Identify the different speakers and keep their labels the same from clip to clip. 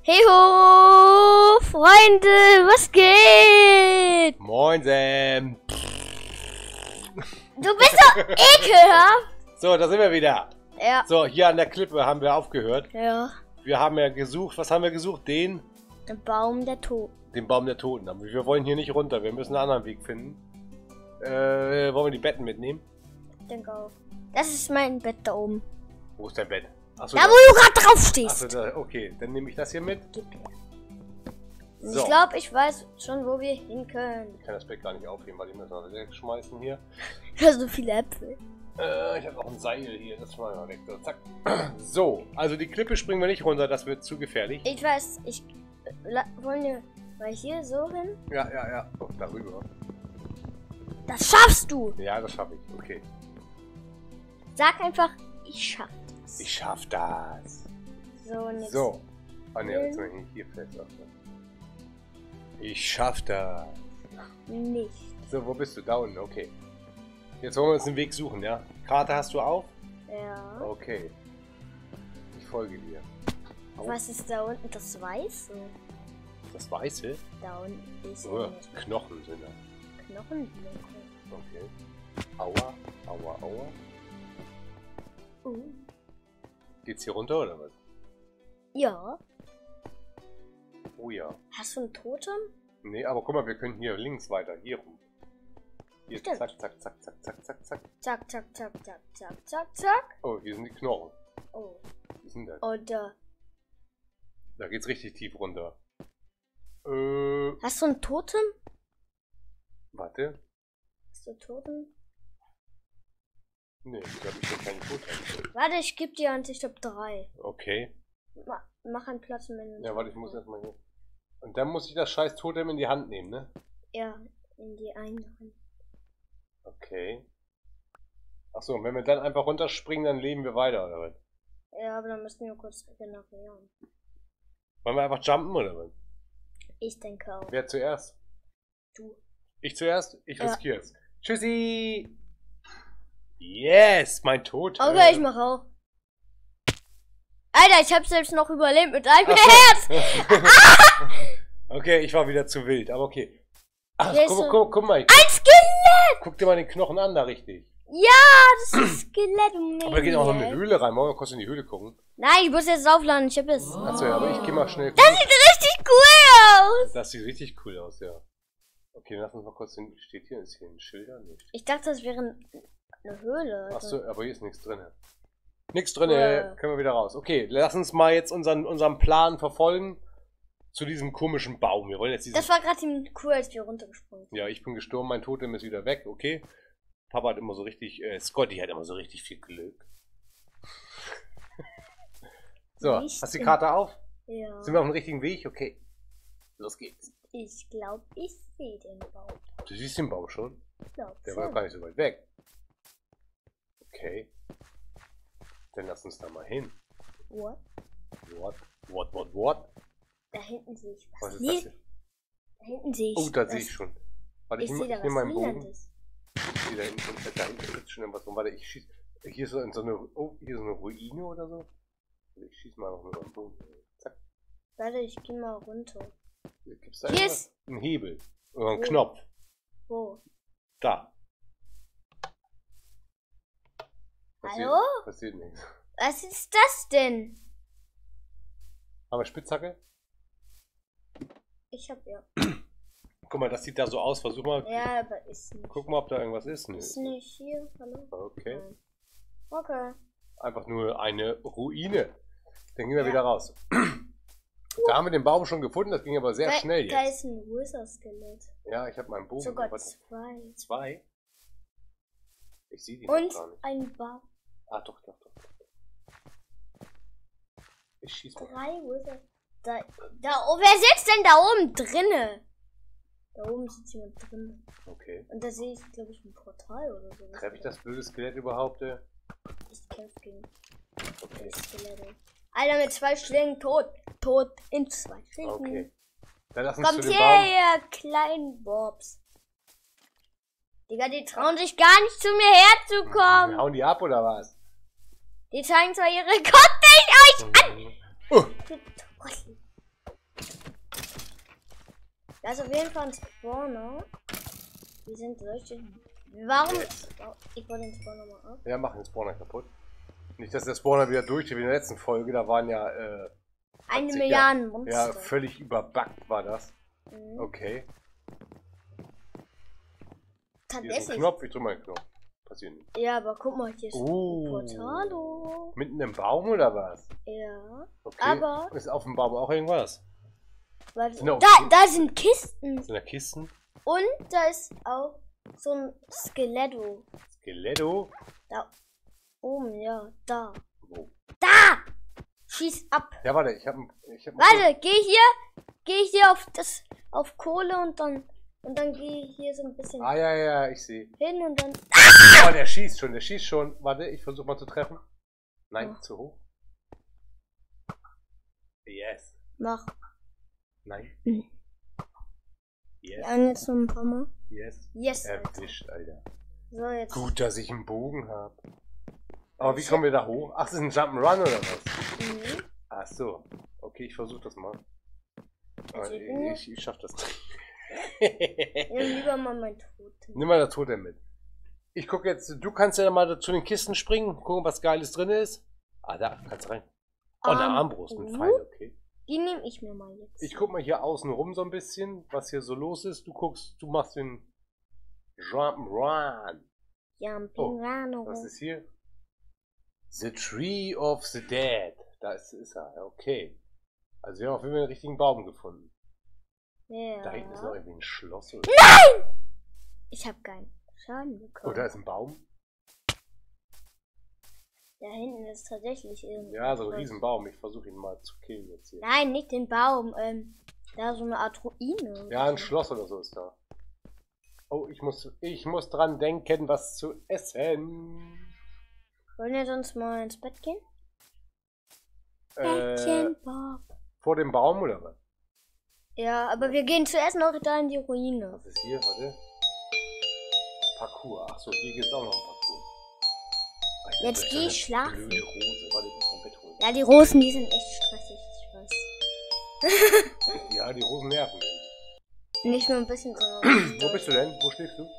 Speaker 1: Hey ho, Freunde, was geht?
Speaker 2: Moin, Sam.
Speaker 1: Du bist so ekelhaft.
Speaker 2: So, da sind wir wieder.
Speaker 1: Ja.
Speaker 2: So, hier an der Klippe haben wir aufgehört.
Speaker 1: Ja.
Speaker 2: Wir haben ja gesucht, was haben wir gesucht? Den
Speaker 1: Baum der Toten.
Speaker 2: Baum der Toten. Aber wir wollen hier nicht runter, wir müssen einen anderen Weg finden. Wollen wir die Betten mitnehmen?
Speaker 1: Ich denke auch. Das ist mein Bett da oben.
Speaker 2: Wo ist dein Bett? Achso,
Speaker 1: Da, wo du gerade drauf stehst.
Speaker 2: Achso, da, okay, dann nehme ich das hier mit.
Speaker 1: Gib her.
Speaker 2: So.
Speaker 1: Ich glaube, ich weiß schon, wo wir hin können.
Speaker 2: Ich kann das Bett gar nicht aufheben, weil ich muss das wegschmeißen hier.
Speaker 1: Du hast so viele Äpfel.
Speaker 2: Ich habe auch ein Seil hier, das schmeißen wir weg. So, zack. So, also die Klippe springen wir nicht runter, das wird zu gefährlich.
Speaker 1: Ich weiß, wollen wir mal hier so hin?
Speaker 2: Ja. Oh, darüber.
Speaker 1: Das schaffst du.
Speaker 2: Ja, das schaffe ich. Okay.
Speaker 1: Sag einfach, ich schaff das.
Speaker 2: Ich schaff das.
Speaker 1: So, und jetzt.
Speaker 2: So. Ah ne, jetzt mal hier fest. Ich schaff das.
Speaker 1: Nicht.
Speaker 2: So, wo bist du? Da unten, okay. Jetzt wollen wir uns den Weg suchen, ja? Karte hast du auf?
Speaker 1: Ja.
Speaker 2: Okay. Ich folge dir. Au.
Speaker 1: Was ist da unten? Das Weiße?
Speaker 2: Das Weiße?
Speaker 1: Da unten ist
Speaker 2: Oh, Knochen sind da.
Speaker 1: Knochenblöcke.
Speaker 2: Okay. Aua. Geht's hier runter oder was?
Speaker 1: Ja.
Speaker 2: Oh ja.
Speaker 1: Hast du ein Totem?
Speaker 2: Nee, aber guck mal, wir können hier links weiter. Hier rum. Hier,
Speaker 1: Stimmt.
Speaker 2: zack.
Speaker 1: Zack, zack.
Speaker 2: Oh, hier sind die Knochen.
Speaker 1: Oh.
Speaker 2: Wie sind das?
Speaker 1: Oder.
Speaker 2: Da geht's richtig tief runter.
Speaker 1: Hast du ein Totem?
Speaker 2: Warte.
Speaker 1: Hast du ein Totem?
Speaker 2: Nee, ich glaube, ich habe keinen Totem.
Speaker 1: Warte, ich geb dir eins, ich glaube 3.
Speaker 2: Okay.
Speaker 1: Mach einen Platz im Inventar.
Speaker 2: Ja, warte, ich muss erstmal hier. Und dann muss ich das scheiß Totem in die Hand nehmen, ne?
Speaker 1: Ja, in die eine Hand.
Speaker 2: Okay. Achso, und wenn wir dann einfach runterspringen, dann leben wir weiter, oder was?
Speaker 1: Ja, aber dann müssen wir kurz regenerieren.
Speaker 2: Wollen wir einfach jumpen, oder was?
Speaker 1: Ich denke auch.
Speaker 2: Wer zuerst?
Speaker 1: Du.
Speaker 2: Ich zuerst? Ich
Speaker 1: Ja.
Speaker 2: riskiere es. Tschüssi! Yes, mein Totem.
Speaker 1: Okay, ich mach auch. Alter, ich hab's selbst noch überlebt mit einem
Speaker 2: Ach so.
Speaker 1: Herz.
Speaker 2: Okay, ich war wieder zu wild, aber okay. Ach,
Speaker 1: Hier ist so
Speaker 2: guck mal.
Speaker 1: ein Skelett!
Speaker 2: Guck dir mal den Knochen an, da richtig.
Speaker 1: Ja, das ist Skelett.
Speaker 2: Aber da geht auch noch eine Höhle rein. Wollen wir kurz in die Höhle gucken?
Speaker 1: Nein, ich muss jetzt aufladen. Ich hab es.
Speaker 2: Achso, ja, aber ich geh mal schnell.
Speaker 1: Das sieht richtig cool aus.
Speaker 2: Das sieht richtig cool aus, ja. Okay, lass uns mal kurz hin. Steht hier? Ist hier ein Schilder? Nee.
Speaker 1: Ich dachte, das wäre eine Höhle.
Speaker 2: Achso, aber hier ist nichts drin. Nichts drin,
Speaker 1: Ja.
Speaker 2: können wir wieder raus. Okay, lass uns mal jetzt unseren Plan verfolgen zu diesem komischen Baum. Wir wollen jetzt diesen.
Speaker 1: Das war gerade cool, als wir runtergesprungen sind.
Speaker 2: Ja, ich bin gestorben, mein Totem ist wieder weg, okay. Papa hat immer so richtig, Scotty hat immer so richtig viel Glück. So,
Speaker 1: Nicht
Speaker 2: hast du die
Speaker 1: im-
Speaker 2: Karte auf?
Speaker 1: Ja.
Speaker 2: Sind wir auf dem richtigen Weg? Okay. Los geht's.
Speaker 1: Ich glaube, ich sehe den Baum.
Speaker 2: Du siehst den Baum schon?
Speaker 1: Ich glaub
Speaker 2: Der war
Speaker 1: schon.
Speaker 2: gar nicht so weit weg. Okay. Dann lass uns da mal hin.
Speaker 1: What?
Speaker 2: What?
Speaker 1: Da hinten sehe ich was.
Speaker 2: Was ist
Speaker 1: Nee,
Speaker 2: das hier?
Speaker 1: da hinten sehe ich
Speaker 2: Oh, da
Speaker 1: was.
Speaker 2: sehe ich schon. Warte,
Speaker 1: Ich sehe da
Speaker 2: nehm
Speaker 1: was
Speaker 2: meinen Bogen.
Speaker 1: Lilandes.
Speaker 2: Ich sehe da hinten ist schon irgendwas rum. Warte, ich schieß. Hier ist so eine. Oh, hier ist so eine Ruine oder so. Ich schieß mal noch mit meinem Bogen. Zack.
Speaker 1: Warte, ich gehe mal runter.
Speaker 2: Gibt's da
Speaker 1: Hier
Speaker 2: irgendwas?
Speaker 1: ist.
Speaker 2: Ein Hebel. Oder ein
Speaker 1: Wo?
Speaker 2: Knopf.
Speaker 1: Wo?
Speaker 2: Da.
Speaker 1: Hallo?
Speaker 2: Passiert nichts.
Speaker 1: Was ist das denn?
Speaker 2: Haben wir Spitzhacke?
Speaker 1: Ich hab ja.
Speaker 2: Guck mal, das sieht da so aus. Versuch mal.
Speaker 1: Ja, aber ist nicht.
Speaker 2: Guck mal, ob da irgendwas ist. Nee.
Speaker 1: Ist nicht hier. Hallo?
Speaker 2: Okay.
Speaker 1: Nein. Okay.
Speaker 2: Einfach nur eine Ruine. Dann gehen wir
Speaker 1: Ja.
Speaker 2: wieder raus. Da haben wir den Baum schon gefunden, das ging aber sehr schnell
Speaker 1: Da
Speaker 2: jetzt.
Speaker 1: ist ein Wither-Skelett.
Speaker 2: Ja, ich habe meinen Bogen.
Speaker 1: Sogar
Speaker 2: Warte,
Speaker 1: 2.
Speaker 2: 2? Ich sehe die noch
Speaker 1: Und
Speaker 2: gar nicht.
Speaker 1: ein Baum.
Speaker 2: Ah, doch. Ich schieß mal.
Speaker 1: 3 Wither. Wer sitzt denn da oben drinne? Da oben sitzt jemand drin.
Speaker 2: Okay.
Speaker 1: Und da sehe ich, glaube ich, ein Portal oder so.
Speaker 2: Treffe ich das blöde Skelett überhaupt?
Speaker 1: Ich kämpfe gegen
Speaker 2: Okay.
Speaker 1: das Skelett. Alter, mit 2 Schlägen tot. Tot in 2 Schlägen.
Speaker 2: Okay. Dann lass uns
Speaker 1: Kommt
Speaker 2: zu dem Baum.
Speaker 1: her, ihr kleinen Bobs. Digga, die trauen sich gar nicht zu mir herzukommen.
Speaker 2: Wir hauen die ab oder was?
Speaker 1: Die zeigen zwar ihre Guckt euch an!
Speaker 2: Oh.
Speaker 1: Da ist auf jeden Fall ein Spawner. Die sind solche. Warum? Ich wollte den Spawner mal ab.
Speaker 2: Ja, machen den Spawner kaputt. Nicht, dass der Spawner wieder durchdreht wie in der letzten Folge. Da waren ja.
Speaker 1: 1 Milliarde Monster.
Speaker 2: Ja, völlig überbuggt war das.
Speaker 1: Mhm.
Speaker 2: Okay. Hier ist ein
Speaker 1: Tatsächlich.
Speaker 2: Knopf, ich drücke mal den Knopf. Passiert nicht.
Speaker 1: Ja, aber guck mal, hier ist ein Portalo.
Speaker 2: Mitten im Baum oder was?
Speaker 1: Ja.
Speaker 2: Okay.
Speaker 1: Aber.
Speaker 2: Ist auf dem Baum auch irgendwas?
Speaker 1: Warte,
Speaker 2: Sind auch
Speaker 1: da sind Kisten.
Speaker 2: Sind da Kisten?
Speaker 1: Und da ist auch so ein Skeletto.
Speaker 2: Skeletto?
Speaker 1: Da oben, ja. Da.
Speaker 2: Wo?
Speaker 1: Da! Schieß ab.
Speaker 2: Ja, warte, ich hab
Speaker 1: Warte, geh hier auf Kohle und dann gehe ich hier so ein bisschen
Speaker 2: Ah, ja, ich sehe.
Speaker 1: hin und dann.
Speaker 2: Oh, der schießt schon. Warte, ich versuche mal zu treffen. Nein, zu hoch. Yes.
Speaker 1: Mach.
Speaker 2: Nein.
Speaker 1: Mhm.
Speaker 2: Yes.
Speaker 1: Ja, und jetzt noch ein paar Mal.
Speaker 2: Yes.
Speaker 1: Yes, Alter.
Speaker 2: Erwischt, Alter.
Speaker 1: So, jetzt.
Speaker 2: Gut, dass ich einen Bogen habe. Aber wie kommen wir da hoch? Ach, das ist ein Jump'n'Run oder was?
Speaker 1: Mhm.
Speaker 2: Ach so. Okay, ich versuche das mal.
Speaker 1: Also
Speaker 2: Ich schaff das nicht.
Speaker 1: Nimm lieber mal mein Totem.
Speaker 2: Nimm mal das Totem mit. Ich gucke jetzt, du kannst ja mal zu den Kisten springen, gucken, was Geiles drin ist. Ah, da kannst du rein. Oh, eine Armbrust mit Pfeil, okay.
Speaker 1: Die nehme ich mir mal jetzt.
Speaker 2: Ich guck mal hier außen rum so ein bisschen, was hier so los ist. Du machst den Jump'n'Run.
Speaker 1: Jumping Run.
Speaker 2: Was ist hier? The Tree of the Dead. Da ist er, okay. Also wir haben auf jeden Fall den richtigen Baum gefunden.
Speaker 1: Ja.
Speaker 2: Da hinten ist noch irgendwie ein Schloss. Oder?
Speaker 1: Nein! Ich habe keinen Schaden bekommen.
Speaker 2: Oh, da ist ein Baum.
Speaker 1: Da hinten ist tatsächlich irgendwas.
Speaker 2: Ja, so ein Riesenbaum. Ich versuche ihn mal zu killen jetzt hier.
Speaker 1: Nein, nicht den Baum. Da so eine Art Ruine.
Speaker 2: Ja, ein Schloss oder so ist da. Oh, ich muss dran denken, was zu essen.
Speaker 1: Wollen wir sonst mal ins Bett gehen? Bettchen, Bob.
Speaker 2: Vor dem Baum oder was?
Speaker 1: Ja, aber wir gehen zuerst noch da in die Ruine.
Speaker 2: Was ist hier? Warte. Parcours. Achso, hier gibt es auch noch ein Parcours. Ach,
Speaker 1: Jetzt geh ich schlafen.
Speaker 2: Blöde Rose. Warte, ich muss mein Bett holen.
Speaker 1: Ja, die Rosen, die sind echt stressig, ich weiß.
Speaker 2: Ja, die Rosen nerven.
Speaker 1: Nicht nur ein bisschen, sondern.
Speaker 2: Wo bist du denn? Wo schläfst du?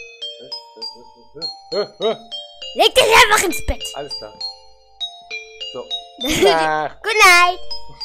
Speaker 1: Leg dich einfach ins Bett.
Speaker 2: Alles klar. So.
Speaker 1: Good night.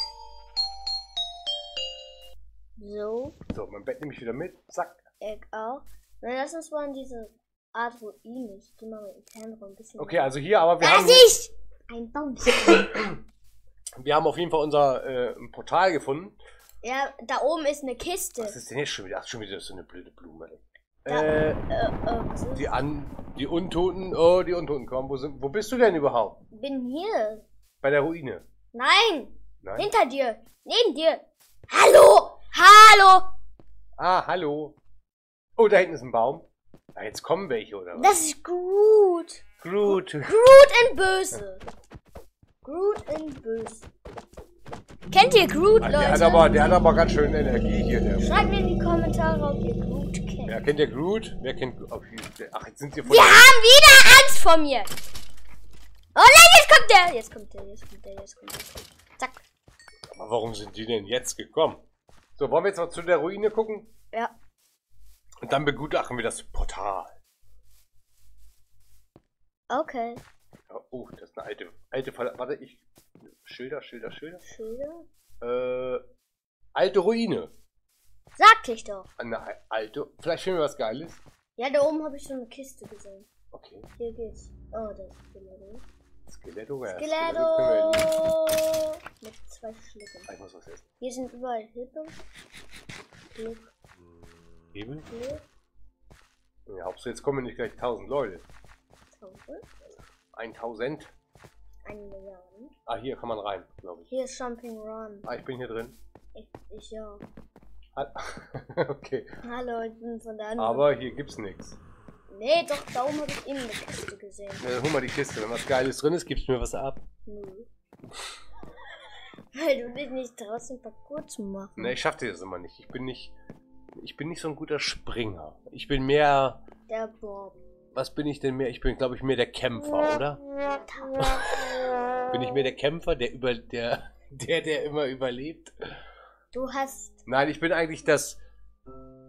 Speaker 1: So,
Speaker 2: So, mein Bett nehme ich wieder mit. Zack.
Speaker 1: ich auch. Dann lass uns mal in diese Art Ruine. Ich geh mal mit dem Fernrohr ein bisschen.
Speaker 2: Okay, also hier, aber wir
Speaker 1: Da
Speaker 2: haben...
Speaker 1: ist ich! Ein Baum.
Speaker 2: Wir haben auf jeden Fall unser Portal gefunden.
Speaker 1: Ja, da oben ist eine Kiste.
Speaker 2: Was ist denn jetzt schon wieder? Ach, schon wieder so eine blöde Blume, ey.
Speaker 1: Was ist?
Speaker 2: Die Untoten, oh, die Untoten kommen. Wo bist du denn überhaupt?
Speaker 1: Bin hier.
Speaker 2: Bei der Ruine.
Speaker 1: Nein!
Speaker 2: Nein?
Speaker 1: Hinter dir! Neben dir! Hallo! Hallo!
Speaker 2: Ah, hallo. Oh, da hinten ist ein Baum. Ah, jetzt kommen welche, oder was?
Speaker 1: Das ist Groot!
Speaker 2: Groot.
Speaker 1: Groot in Böse! Groot in Böse. Kennt ihr Groot,
Speaker 2: Ah,
Speaker 1: Leute?
Speaker 2: der hat aber ganz schön Energie hier. Der.
Speaker 1: Schreibt mir in die Kommentare, ob ihr Groot kennt.
Speaker 2: Ja, kennt ihr Groot? Wer kennt Groot? Ach, jetzt sind sie von...
Speaker 1: Wir haben wieder Angst vor mir! Oh nein, jetzt kommt der! Jetzt kommt der. Zack.
Speaker 2: Aber warum sind die denn jetzt gekommen? So, wollen wir jetzt mal zu der Ruine gucken?
Speaker 1: Ja.
Speaker 2: Und dann begutachten wir das Portal.
Speaker 1: Okay.
Speaker 2: Ja, oh, das ist eine alte Falle. Warte, Schilder.
Speaker 1: Schilder?
Speaker 2: Alte Ruine.
Speaker 1: Sagte ich doch.
Speaker 2: Eine alte. Vielleicht finden wir was Geiles.
Speaker 1: Ja, da oben habe ich so eine Kiste gesehen.
Speaker 2: Okay.
Speaker 1: Hier geht's. Oh, das ist Skeletto.
Speaker 2: Skeletto, ja.
Speaker 1: Skeletto!
Speaker 2: Können wir
Speaker 1: Mit 2 Schlägen.
Speaker 2: ich muss was essen.
Speaker 1: Hier sind überall Hilfe. Glück.
Speaker 2: Hebel?
Speaker 1: Glück.
Speaker 2: Ja, hoffst du, jetzt kommen nicht gleich 1000 Leute.
Speaker 1: 1000.
Speaker 2: 1000.
Speaker 1: 1 Milliarde.
Speaker 2: Ah, hier kann man rein, glaube ich.
Speaker 1: Hier ist Jumping Run.
Speaker 2: Ah, ich bin hier drin.
Speaker 1: Ich ja.
Speaker 2: Okay.
Speaker 1: Hallo, ich bin von der anderen.
Speaker 2: Aber hier gibt's nichts.
Speaker 1: Nee, doch, da oben habe ich eben eine Kiste gesehen.
Speaker 2: Ja, dann hol mal die Kiste. Wenn was Geiles drin ist, gibst du mir was ab.
Speaker 1: Nö. Weil du dich nicht traust, den Parcours zu machen.
Speaker 2: Ne, ich schaff das immer nicht. Ich bin nicht so ein guter Springer. Ich bin mehr...
Speaker 1: Der Bob.
Speaker 2: Was bin ich denn mehr? Ich bin, glaube ich, mehr der Kämpfer, oder? Bin ich mehr der Kämpfer, der immer überlebt?
Speaker 1: Du hast...
Speaker 2: Nein, ich bin eigentlich das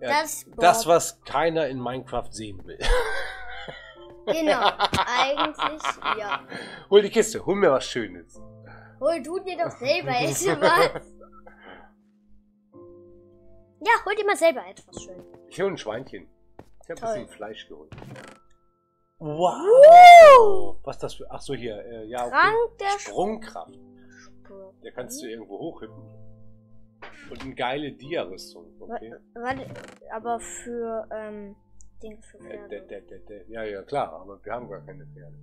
Speaker 2: Ja,
Speaker 1: Das Board.
Speaker 2: das, was keiner in Minecraft sehen will.
Speaker 1: Genau, eigentlich, ja.
Speaker 2: Hol die Kiste, hol mir was Schönes.
Speaker 1: Hol du dir doch selber etwas. Ja, hol dir mal selber etwas schön.
Speaker 2: Ich hole ein Schweinchen. Ich habe ein
Speaker 1: Toll.
Speaker 2: bisschen Fleisch geholt. Wow! Was ist das für... Ach so, hier. Ja, okay.
Speaker 1: Trank der
Speaker 2: Sprungkraft.
Speaker 1: Spur.
Speaker 2: Da kannst du irgendwo hochhüpfen. Und eine geile Dia-Rüstung. Okay.
Speaker 1: Warte, aber für, Dinge für Pferde.
Speaker 2: Ja, klar, aber wir haben gar keine Pferde.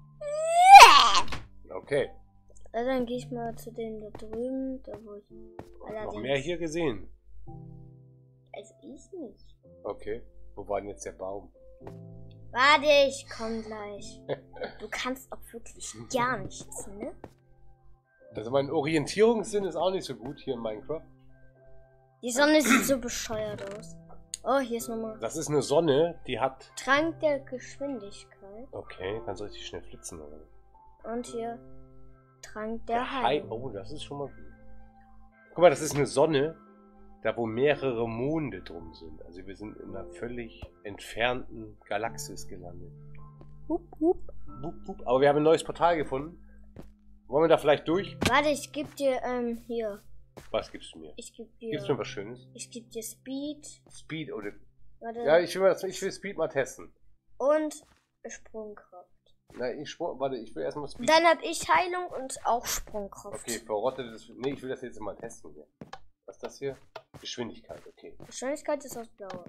Speaker 2: Okay.
Speaker 1: Also dann gehe ich mal zu dem da drüben, da wo ich...
Speaker 2: Noch mehr hier gesehen.
Speaker 1: Also ich nicht.
Speaker 2: Okay. Wo war denn jetzt der Baum?
Speaker 1: Warte, ich komm gleich. Du kannst auch wirklich gar nichts, ne?
Speaker 2: Also mein Orientierungssinn ist auch nicht so gut hier in Minecraft.
Speaker 1: Die Sonne sieht so bescheuert aus. Oh, hier ist nochmal.
Speaker 2: Das ist eine Sonne, die hat...
Speaker 1: Trank der Geschwindigkeit.
Speaker 2: Okay, kannst du richtig schnell flitzen, oder?
Speaker 1: Und hier Trank der Heilung.
Speaker 2: Oh, das ist schon mal gut. Guck mal, das ist eine Sonne, da wo mehrere Monde drum sind. Also wir sind in einer völlig entfernten Galaxis gelandet.
Speaker 1: Hup, hup.
Speaker 2: Wupp, wupp. Aber wir haben ein neues Portal gefunden. Wollen wir da vielleicht durch?
Speaker 1: Warte, ich geb dir, hier.
Speaker 2: Was gibst du mir?
Speaker 1: Ich geb dir.
Speaker 2: Gibst du mir was Schönes?
Speaker 1: Ich geb dir Speed.
Speaker 2: Speed oder...
Speaker 1: Warte.
Speaker 2: Ja, ich will Speed mal testen.
Speaker 1: Und Sprungkraft.
Speaker 2: Nein, ich will erstmal Speed.
Speaker 1: Dann hab ich Heilung und auch Sprungkraft.
Speaker 2: Okay, verrottetes... Nee, ich will das jetzt mal testen hier. Was ist das hier? Geschwindigkeit, okay.
Speaker 1: Geschwindigkeit ist aus Blau.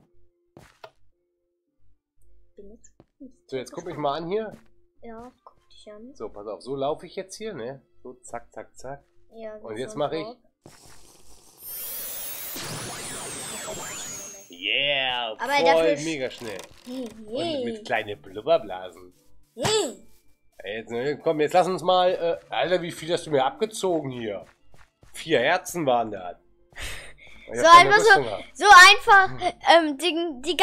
Speaker 2: So, jetzt guck mich mal an hier.
Speaker 1: Ja, guck dich an.
Speaker 2: So, pass auf, so laufe ich jetzt hier, ne? So, zack, zack, zack.
Speaker 1: Ja,
Speaker 2: Und jetzt mache ich... Yeah,
Speaker 1: Aber
Speaker 2: voll
Speaker 1: dafür
Speaker 2: mega schnell.
Speaker 1: Hey,
Speaker 2: Und mit kleinen Blubberblasen.
Speaker 1: hey.
Speaker 2: Jetzt, komm, jetzt lass uns mal... Alter, wie viel hast du mir abgezogen hier? 4 Herzen waren das. Ich
Speaker 1: So
Speaker 2: hab keine
Speaker 1: einfach
Speaker 2: Rüstung gehabt.
Speaker 1: so einfach die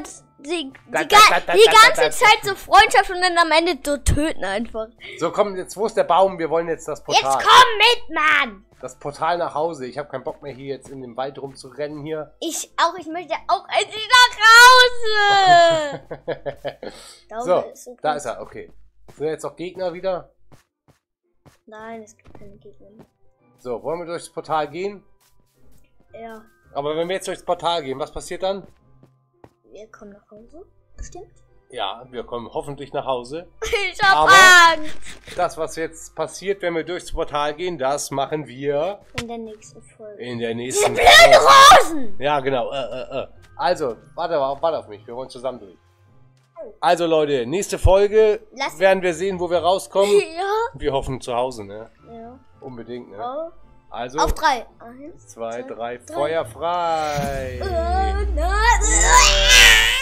Speaker 1: ganze Zeit so Freundschaft und dann am Ende so töten einfach.
Speaker 2: So, komm, jetzt, wo ist der Baum? Wir wollen jetzt das Portal.
Speaker 1: Jetzt komm mit, Mann!
Speaker 2: Das Portal nach Hause. Ich habe keinen Bock mehr hier jetzt in dem Wald rumzurennen hier.
Speaker 1: Ich möchte auch endlich nach Hause!
Speaker 2: So, da ist er, okay. Sind jetzt auch Gegner wieder?
Speaker 1: Nein, es gibt keine Gegner mehr.
Speaker 2: So, wollen wir durchs Portal gehen?
Speaker 1: Ja,
Speaker 2: Aber wenn wir jetzt durchs Portal gehen, was passiert dann?
Speaker 1: wir kommen nach Hause. Bestimmt.
Speaker 2: Ja, wir kommen hoffentlich nach Hause.
Speaker 1: Ich hab
Speaker 2: Aber
Speaker 1: Angst!
Speaker 2: das, was jetzt passiert, wenn wir durchs Portal gehen, das machen wir
Speaker 1: In der nächsten Folge.
Speaker 2: in der nächsten
Speaker 1: Blöde Rosen!
Speaker 2: Ja, genau. Also, warte auf mich. Wir wollen zusammen durch. Also, Leute, nächste Folge werden wir sehen, wo wir rauskommen.
Speaker 1: Ja.
Speaker 2: Wir hoffen zu Hause, ne?
Speaker 1: Ja.
Speaker 2: Unbedingt, ne?
Speaker 1: Oh.
Speaker 2: Also,
Speaker 1: Auf 3. 1,
Speaker 2: 2, 3, Feuer frei!
Speaker 1: Nein.